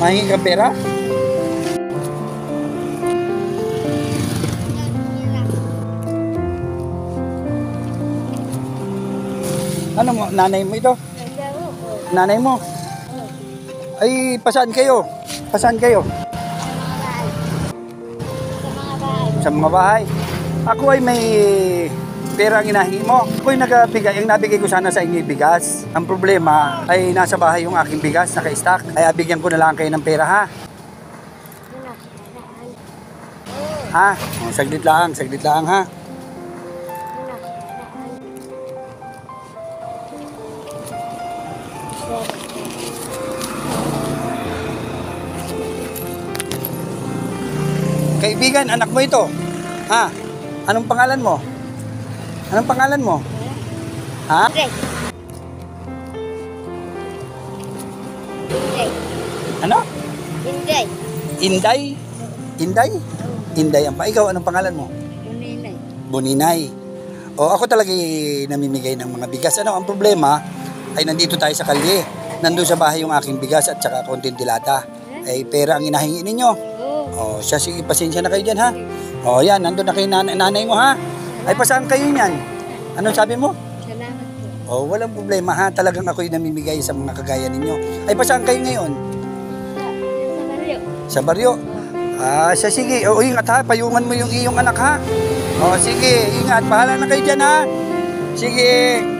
Nahingi ka pera? Ano mo? Nanay mo ito? Nanay mo? Ay, pasaan kayo? Pasaan kayo? Sa mga bahay. Ako ay may pera ang inahingi mo. Ako ay nabigay, ang nabigay ko sana sa inyo bigas. Ang problema ay nasa bahay yung aking bigas, naka-stock. Kaya bigyan ko na lang kayo ng pera, ha? Ha? Oh, saglit lang, ha? Kaibigan, anak mo ito. Ha? Anong pangalan mo? Anong pangalan mo? Ha? Inday. Ano? Inday. Inday? Inday? Inday ang pa. Ikaw, anong pangalan mo? Buninay. Buninay. O, ako talaga namimigay ng mga bigas. Ano, ang problema ay nandito tayo sa kalye. Nandun sa bahay yung aking bigas at saka konting dilata. Ay, pera ang inahingi ninyo. O, siya, sige, pasensya na kayo dyan, ha? O, yan, nandun na kayo nanay mo, ha? Ay, pasaan kayo niyan? Anong sabi mo? Salamat po. O, walang problema, ha? Talagang ako'y namimigay sa mga kagaya ninyo. Ay, pasaan kayo ngayon? Sa baryo. Sa baryo? Ah, siya, sige. O, ingat, ha? Payungan mo yung iyong anak, ha? O, sige, ingat. Bahala na kayo dyan, ha? Sige.